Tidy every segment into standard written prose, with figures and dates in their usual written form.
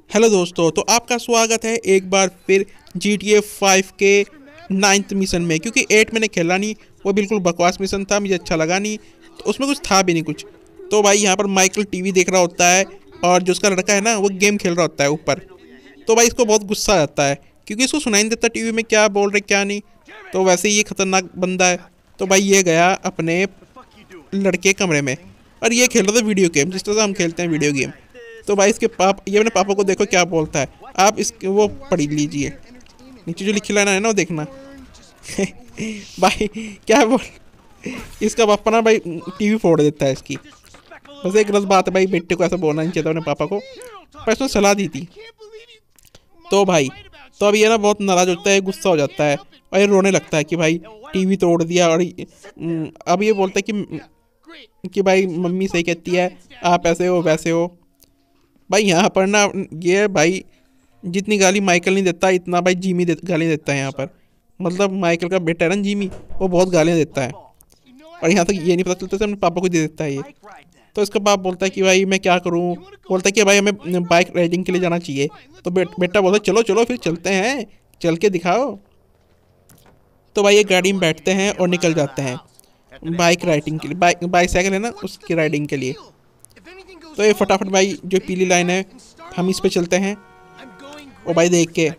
Hello दोस्तों, तो आपका स्वागत है एक बार फिर GTA 5 के 9th मिशन में। क्योंकि 8 मैंने खेला नहीं, वो बिल्कुल बकवास मिशन था, मुझे अच्छा लगा नहीं, तो उसमें कुछ था भी नहीं कुछ। तो भाई यहाँ पर माइकल टीवी देख रहा होता है और जो उसका लड़का है ना वो गेम खेल रहा होता है ऊपर। तो भाई इसको बहुत गुस्सा आ जाता है क्योंकि इसको सुनाई नहीं देता टीवी में क्या बोल रहे क्या नहीं। तो वैसे ही ये खतरनाक बंदा है। तो भाई ये गया अपने लड़के कमरे में और ये खेल रहा था वीडियो गेम, जिस तरह से हम खेलते हैं वीडियो गेम। तो भाई इसके ये अपने पापा को देखो क्या बोलता है। आप इस वो पढ़ लीजिए, नीचे जो लिखी लाना है ना वो देखना। भाई क्या बोल, इसका पापा ना भाई टीवी फोड़ देता है इसकी। बस एक गलत बात है भाई, बेटे को ऐसा बोलना नहीं चाहिए था अपने पापा को, पर इसने सलाह दी थी। तो भाई तो अब ये ना बहुत नाराज होता है, गुस्सा हो जाता है और ये रोने लगता है कि भाई टीवी तोड़ दिया। और अब ये बोलता है कि भाई मम्मी सही कहती है, आप ऐसे हो वैसे हो। भाई यहाँ पर ना ये भाई जितनी गाली माइकल नहीं देता इतना भाई जिमी गाली देता है यहाँ पर। मतलब माइकल का बेटा है ना जिमी, वो बहुत गालियाँ देता है और यहाँ तक ये नहीं पता चलता से अपने पापा को दे देता है ये। तो इसका बाप बोलता है कि भाई मैं क्या करूँ। बोलता है कि भाई हमें बाइक राइडिंग के लिए जाना चाहिए। तो बेटा बोलता है चलो चलो फिर चलते हैं, चल के दिखाओ। तो भाई ये गाड़ी में बैठते हैं और निकल जाते हैं बाइक राइडिंग के लिए। बाइसाइकिल है ना उसकी राइडिंग के लिए। तो ये फटाफट भाई जो पीली लाइन है हम इस पे चलते हैं। ओ भाई देख के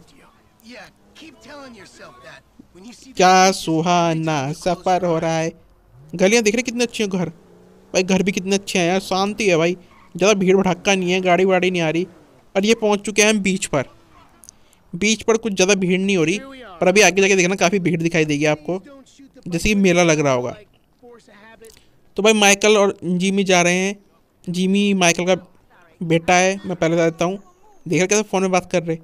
क्या सुहाना सफ़र हो रहा है। गलियां देख रहे कितने अच्छे हैं घर। भाई घर भी कितने अच्छे हैं यार, शांति है भाई, ज़्यादा भीड़ भड़क्का नहीं है, गाड़ी वाड़ी नहीं आ रही। और ये पहुंच चुके हैं हम बीच पर। बीच पर कुछ ज़्यादा भीड़ नहीं हो रही, पर अभी आगे जाके देखना काफ़ी भीड़ दिखाई देगी आपको, जैसे कि मेला लग रहा होगा। तो भाई माइकल और जिमी जा रहे हैं। जिमी माइकल का बेटा है, मैं पहले बता देता हूँ। देख रहे कैसे फ़ोन में बात कर रहे।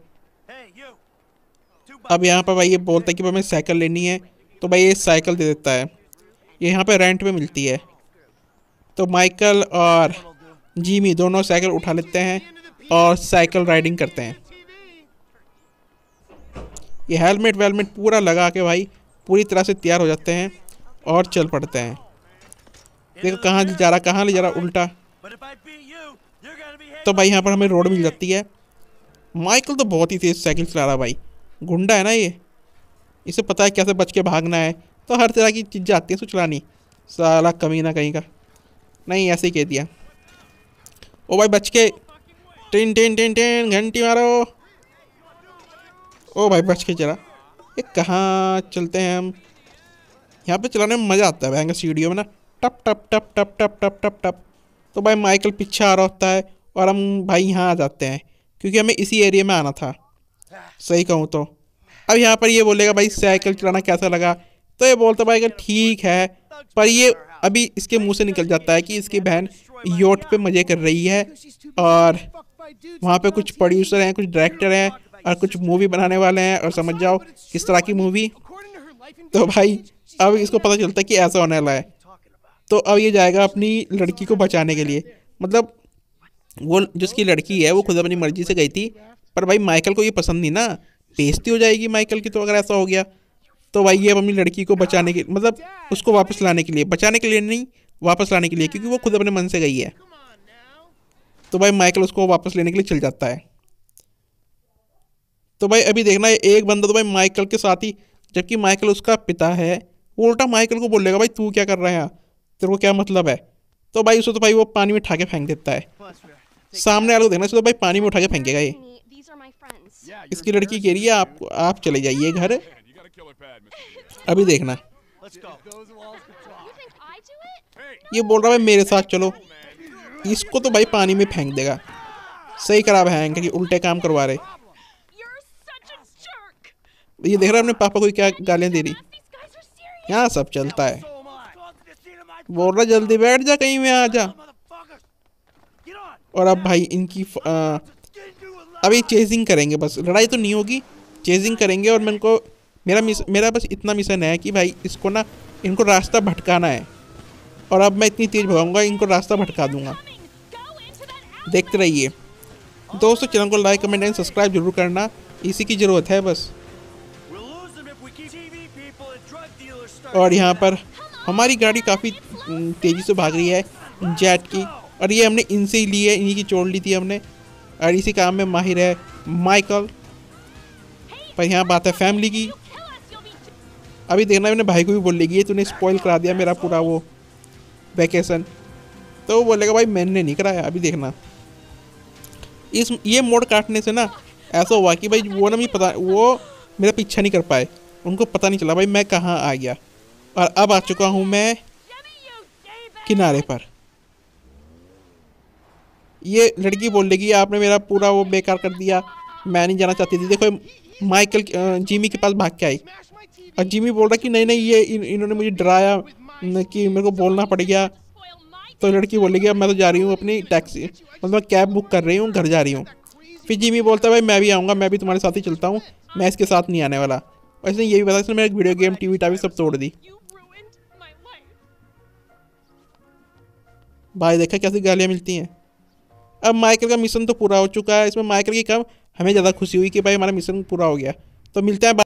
अब यहाँ पर भाई ये बोलता है कि भाई हमें साइकिल लेनी है। तो भाई ये साइकिल दे देता है, ये यहाँ पे रेंट पे मिलती है। तो माइकल और जिमी दोनों साइकिल उठा लेते हैं और साइकिल राइडिंग करते हैं। ये हेलमेट वेलमेट पूरा लगा के भाई पूरी तरह से तैयार हो जाते हैं और चल पड़ते हैं। देखो कहाँ जा रहा, कहाँ ले जा रहा उल्टा। तो भाई यहाँ पर हमें रोड मिल जाती है। माइकल तो बहुत ही तेज साइकिल चला रहा भाई, गुंडा है ना ये, इसे पता है कैसे बच के भागना है। तो हर तरह की चीज़ें आती हैं चलानी। साला कमीना कहीं का, नहीं ऐसे ही कह दिया। ओ भाई बच के, टिन टिन टिन टिन घंटी मारो। ओ भाई बच के चला। ये कहाँ चलते हैं हम। यहाँ पे चलाने में मज़ा आता है भयंकर, सीढ़ियों में ना टप टप टप टप टप टप टप टप। तो भाई माइकल पीछे आ रहा होता है और हम भाई यहाँ आ जाते हैं क्योंकि हमें इसी एरिया में आना था, सही कहूँ तो। अब यहाँ पर ये बोलेगा भाई साइकिल चलाना कैसा लगा। तो ये बोलता भाई कि ठीक है, पर ये अभी इसके मुंह से निकल जाता है कि इसकी बहन योट पे मज़े कर रही है और वहाँ पे कुछ प्रोड्यूसर हैं, कुछ डायरेक्टर हैं और कुछ मूवी बनाने वाले हैं, और समझ जाओ किस तरह की मूवी। तो भाई अब इसको पता चलता है कि ऐसा होने वाला है। तो अब ये जाएगा अपनी लड़की को बचाने के लिए। मतलब वो जिसकी लड़की है वो खुद अपनी मर्जी से गई थी, पर भाई माइकल को ये पसंद नहीं ना, बेइज्जती हो जाएगी माइकल की तो अगर ऐसा हो गया। तो भाई ये अपनी लड़की को बचाने के मतलब उसको वापस लाने के लिए, बचाने के लिए नहीं वापस लाने के लिए, क्योंकि वो खुद अपने मन से गई है। तो भाई माइकल उसको वापस लेने के लिए चल जाता है। तो भाई अभी देखना है एक बंदा तो भाई माइकल के साथ ही, जबकि माइकल उसका पिता है, वो उल्टा माइकल को बोलेगा भाई तू क्या कर रहा है यहाँ, तेरे को क्या मतलब है। तो भाई उसे तो भाई वो पानी में उठा के फेंक देता है। सामने वाले को देखना तो भाई पानी में उठा के फेंकेगा ये। इसकी लड़की कह रही है आप चले जाइए घर। अभी देखना ये बोल रहा है मेरे साथ चलो, इसको तो भाई पानी में फेंक देगा। सही करा है कि उल्टे काम करवा रहे। ये देख रहा है अपने पापा को क्या गालियां दे रही। यहाँ सब चलता है, बोल रहा जल्दी बैठ जा कहीं में आ जा। और अब भाई इनकी अब ये चेजिंग करेंगे, बस लड़ाई तो नहीं होगी, चेजिंग करेंगे। और मेरा बस इतना मिशन है कि भाई इसको ना इनको रास्ता भटकाना है। और अब मैं इतनी तेज़ भगाऊंगा इनको रास्ता भटका दूंगा। देखते रहिए दोस्तों, चैनल को लाइक कमेंट एंड सब्सक्राइब जरूर करना, इसी की ज़रूरत है बस। और यहाँ पर हमारी गाड़ी काफ़ी तेज़ी से भाग रही है जेट की, और ये हमने इनसे ही ली है, इन्हीं की चोट ली थी हमने। और इसी काम में माहिर है माइकल। पर यहाँ बात है फैमिली की। अभी देखना मैंने भाई को भी बोल लेगी तूने स्पॉइल करा दिया मेरा पूरा वो वैकेशन। तो वो बोलेगा भाई मैंने नहीं कराया। अभी देखना इस ये मोड़ काटने से ना ऐसा हुआ कि भाई वो ना मुझे पता वो मेरा पीछा नहीं कर पाए। उनको पता नहीं चला भाई मैं कहाँ आ गया। और अब आ चुका हूँ मैं किनारे पर। ये लड़की बोल लेगी आपने मेरा पूरा वो बेकार कर दिया, मैं नहीं जाना चाहती थी। देखो माइकल जिमी के पास भाग के आई और जिमी बोल रहा कि नहीं नहीं ये इन्होंने मुझे डराया कि मेरे को बोलना पड़ गया। तो लड़की बोलेगी अब मैं तो जा रही हूँ अपनी टैक्सी मतलब कैब बुक कर रही हूँ, घर जा रही हूँ। फिर जिमी बोलता है भाई मैं भी आऊँगा, मैं भी तुम्हारे साथ ही चलता हूँ, मैं इसके साथ नहीं आने वाला। और इसने ये भी बताया इसने मेरा वीडियो गेम टीवी टावी सब तोड़ दी। भाई देखा कैसी गालियाँ मिलती हैं। अब माइकल का मिशन तो पूरा हो चुका है। इसमें माइकल की कम हमें ज़्यादा खुशी हुई कि भाई हमारा मिशन पूरा हो गया। तो मिलते हैं।